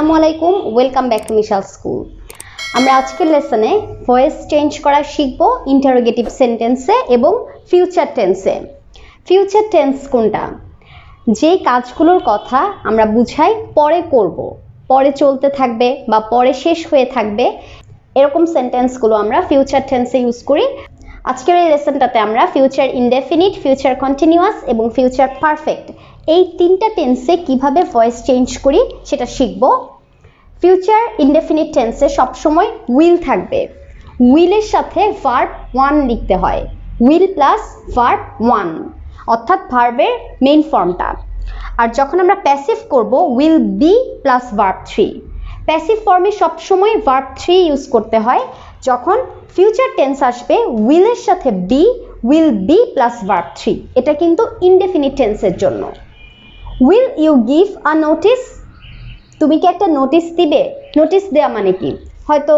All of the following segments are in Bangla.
আসসালামু আলাইকুম, welcome back to Mishal school. আমরা আজকের লেসনে ভয়েস চেঞ্জ করা শিখব ইন্টারোগেটিভ সেন্টেন্সে এবং ফিউচার টেন্সে। ফিউচার টেন্স কোনটা? যে কাজগুলোর কথা আমরা বুঝাই পরে করব, পরে চলতে থাকবে বা পরে শেষ হয়ে থাকবে, এরকম সেন্টেন্সগুলো আমরা ফিউচার টেন্সে ইউজ করি। আজকের এই লেসনটাতে আমরা ফিউচার ইনডেফিনিট, ফিউচার কন্টিনিউয়াস এবং ফিউচার পারফেক্ট এই তিনটা টেন্সে কিভাবে ভয়েস চেঞ্জ করি সেটা শিখব। ফিউচার ইনডেফিনিট টেন্সে সবসময় উইল থাকবে। উইলের সাথে ভার্ব ওয়ান লিখতে হয়, উইল প্লাস ভার্ব ওয়ান, অর্থাৎ ভার্বের মেইন ফর্মটা। আর যখন আমরা প্যাসিভ করব will be plus verb three. Passive ফর্মে সবসময় ভার্ব থ্রি ইউজ করতে হয়। যখন ফিউচার টেন্স আসবে উইলের সাথে be, will be plus verb three. এটা কিন্তু ইনডেফিনিট টেন্সের জন্য। Will you give a notice? তুমি কি একটা নোটিস দিবে? নোটিস দেওয়া মানে কি? হয়তো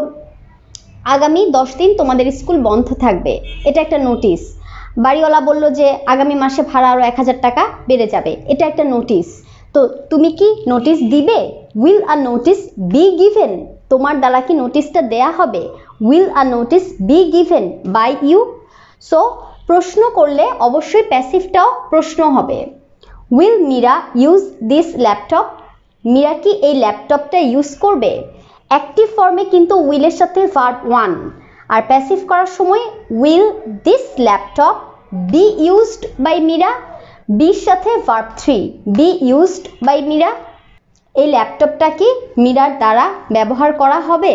আগামী 10 দিন তোমাদের স্কুল বন্ধ থাকবে, এটা একটা নোটিস। বাড়িওয়ালা বলল যে আগামী মাসে ভাড়া আরো 1000 টাকা বেড়ে যাবে, এটা একটা নোটিস। তো তুমি কি নোটিস দিবে? Will a notice be given? তোমার দ্বারা কি নোটিসটা দেয়া হবে? Will a notice be given by you? So প্রশ্ন করলে অবশ্যই প্যাসিভটাও প্রশ্ন হবে। Will Meera use this laptop? Meera কি এই ল্যাপটপটা ইউজ করবে? অ্যাক্টিভ ফর্মে কিন্তু উইলের সাথে ভার্ব ওয়ান, আর প্যাসিভ করার সময় will this laptop be used by Meera? বির সাথে verb three, be used by Meera. এই ল্যাপটপটা কি মীরার দ্বারা ব্যবহার করা হবে?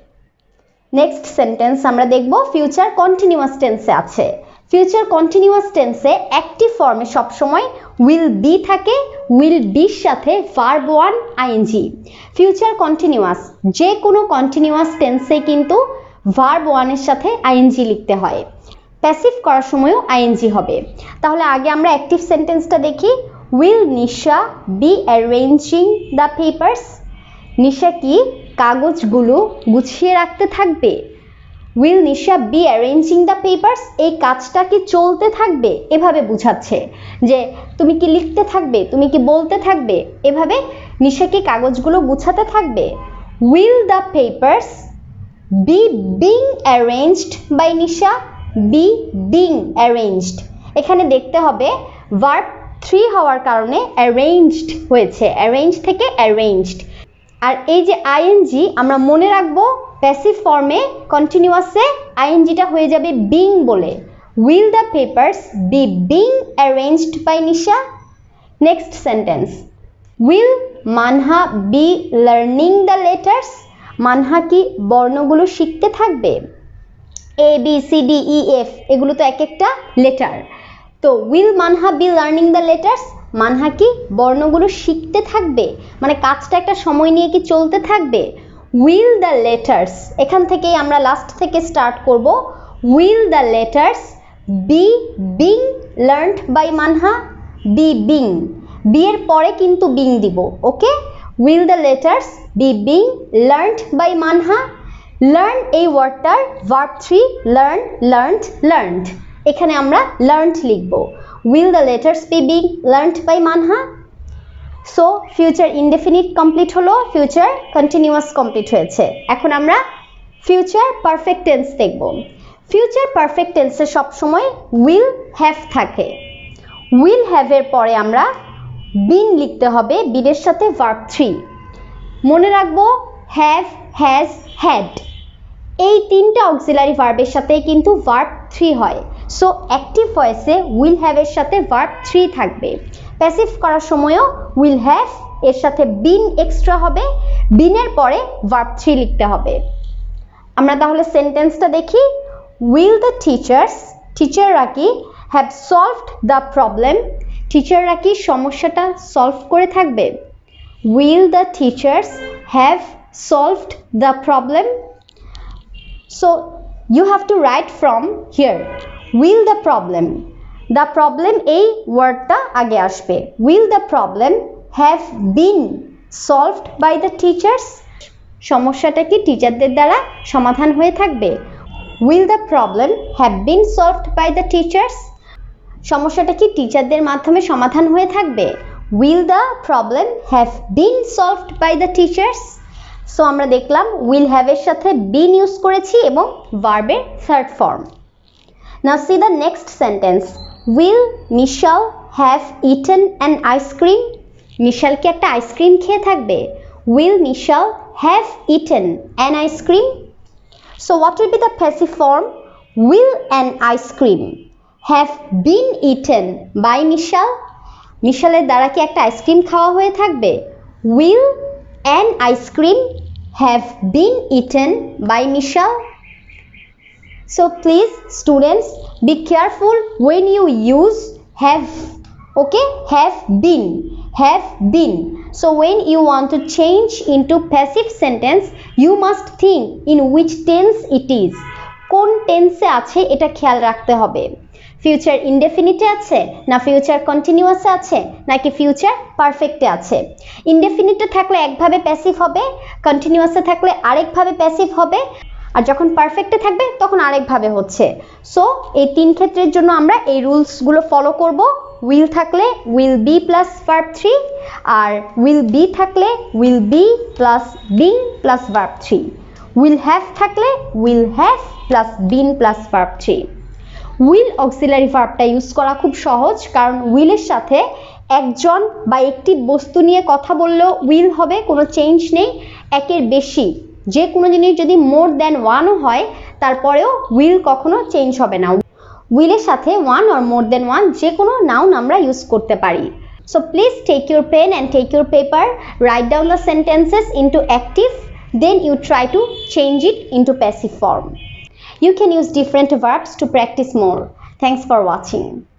নেক্সট সেন্টেন্স আমরা দেখব ফিউচার কন্টিনিউয়াস টেন্সে আছে। ফিউচার কন্টিনিউয়াস টেন্সে অ্যাক্টিভ ফর্মে সবসময় উইল বি থাকে, উইল বির সাথে verb one ING. Future continuous যে কোনো কন্টিনিউয়াস টেন্সে কিন্তু ভার্ব ওয়ানের সাথে আইএনজি লিখতে হয়। প্যাসিভ করার সময়ও আইএনজি হবে। তাহলে আগে আমরা অ্যাক্টিভ সেন্টেন্সটা দেখি। Will Nisha be arranging the papers? Nisha কি কাগজগুলো গুছিয়ে রাখতে থাকবে? Will Nisha be arranging the papers, এই কাজটা কি চলতে থাকবে? এভাবে বুঝাচ্ছে যে তুমি কি লিখতে থাকবে, তুমি কি বলতে থাকবে, এভাবে নিশা কি কাগজগুলো গুছাতে থাকবে। Will the papers be being arranged by Nisha? Be being arranged, এখানে দেখতে হবে ভার্ব থ্রি হওয়ার কারণে অ্যারেঞ্জড হয়েছে, অ্যারেঞ্জ থেকে অ্যারেঞ্জড। আর এই যে আইএনজি আমরা মনে রাখবো প্যাসিভ ফর্মে কন্টিনিউয়াসে আইএনজিটা হয়ে যাবে বিং বলে। Will the papers be being arranged by Nisha? Next sentence, will Manha be learning the letters? Manha কি বর্ণগুলো শিখতে থাকবে? A B C D E F এগুলো তো এক একটা লেটার। তো will Manha be learning the letters, Manha কি বর্ণগুলো শিখতে থাকবে, মানে কাজটা একটা সময় নিয়ে কি চলতে থাকবে। উইল দ্য লেটার্স, এখান থেকেই আমরা লাস্ট থেকে স্টার্ট করব। Will the letters be being learned by Manha? Be being, be এর পরে কিন্তু বিং দিব, okay. Will the letters be being learned by Manha? Learn এই ওয়ার্ডটার verb three, learn, learned, learned, এখানে আমরা লার্নড লিখব। উইল the letters be being learned by মানহা? সো ফিউচার ইনডেফিনিট কমপ্লিট হলো, ফিউচার কন্টিনিউয়াস কমপ্লিট হয়েছে। এখন আমরা ফিউচার পারফেক্ট টেন্স দেখব। ফিউচার পারফেক্ট টেন্সে সবসময় উইল হ্যাভ থাকে। উইল হ্যাভের পরে আমরা বিন লিখতে হবে, বিনের সাথে ভার্ব থ্রি। মনে রাখবো হ্যাভ, হ্যাজ, হ্যাড এই তিনটা অক্সিলারি ভার্বের সাথে কিন্তু ভার্ব থ্রি হয়। সো অ্যাক্টিভ ভয়েসে উইল হ্যাভের সাথে ভার্ব থ্রি থাকবে। প্যাসিভ করার সময়ও উইল হ্যাভ এর সাথে বিন এক্সট্রা হবে, বিনের পরে ভার্ব থ্রি লিখতে হবে। আমরা তাহলে সেন্টেন্সটা দেখি। উইল দ্য টিচার্স, টিচাররা কি হ্যাভ সলভড দ্য প্রবলেম? টিচাররা কি সমস্যাটা সলভ করে থাকবে? Will the teachers have solved the problem? So you have to write from here. Will the problem, the problem এই ওয়ার্ডটা আগে আসবে। Will the problem have been solved by the teachers? সমস্যাটা কি টিচারদের দ্বারা সমাধান হয়ে থাকবে? Will the problem have been solved by the teachers? সমস্যাটা কি টিচারদের মাধ্যমে সমাধান হয়ে থাকবে? Will the problem have been solved by the teachers? So আমরা দেখলাম উইল হ্যাভ এর সাথে বিন ইউজ করেছি এবং ভার্বের third form. Now see the next sentence, will Mishal have eaten an ice cream? Mishal কি একটা আইসক্রিম খেয়ে থাকবে? Will Mishal have eaten an ice cream? So what will be the passive form? Will an ice cream have been eaten by Mishal? মিশালের দ্বারা কি একটা আইসক্রিম খাওয়া হয়ে থাকবে? Will an ice cream have been eaten by Mishal? So please students, be careful when you use have, okay? Have been. So when you want to change into passive sentence, you must think in which tense it is. কোন টেন্সে আছে এটা খেয়াল রাখতে হবে। ফিউচার ইনডেফিনিটে আছে না ফিউচার কন্টিনিউয়াসে আছে নাকি ফিউচার পারফেক্টে আছে। ইনডেফিনিটে থাকলে একভাবে প্যাসিভ হবে, কন্টিনিউয়াসে থাকলে আরেকভাবে প্যাসিভ হবে, আর যখন পারফেক্টে থাকবে তখন আরেকভাবে হচ্ছে। সো এই তিন ক্ষেত্রের জন্য আমরা এই রুলসগুলো ফলো করব। উইল থাকলে উইল বি প্লাস ভার্ব 3, আর উইল বি থাকলে will be plus being plus verb 3, will have থাকলে will have plus been plus verb 3। Will auxiliary ভার্বটা ইউজ করা খুব সহজ, কারণ উইলের সাথে একজন বা একটি বস্তু নিয়ে কথা বললেও উইল হবে, কোনো চেঞ্জ নেই। একের বেশি যে কোনো জিনিস যদি মোর দ্যান ওয়ানও হয় তারপরেও উইল কখনো চেঞ্জ হবে না। উইলের সাথে one or more than one যে কোনো নাউন আমরা ইউজ করতে পারি। So please take your pen and take your paper, write down the sentences into active, then you try to change it into passive form. You can use different verbs to practice more. Thanks for watching.